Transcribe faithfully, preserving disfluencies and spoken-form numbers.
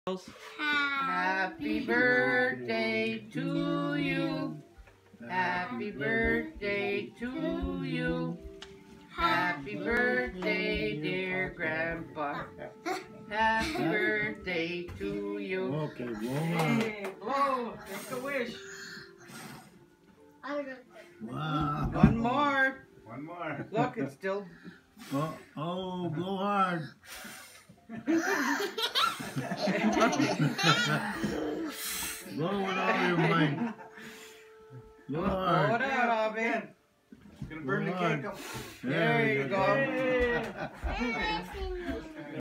Happy birthday to you. Happy birthday to you. Happy birthday, dear Grandpa. Happy birthday to you. Okay, blow on. Hey, blow. Make a wish. Wow. One more. One more. Look, it's still. Oh, oh, blow hard. Blow with all your might. Blow Blow hard. it out, Abby. It's gonna burn the Blow hard. cake up. There you go. Hey.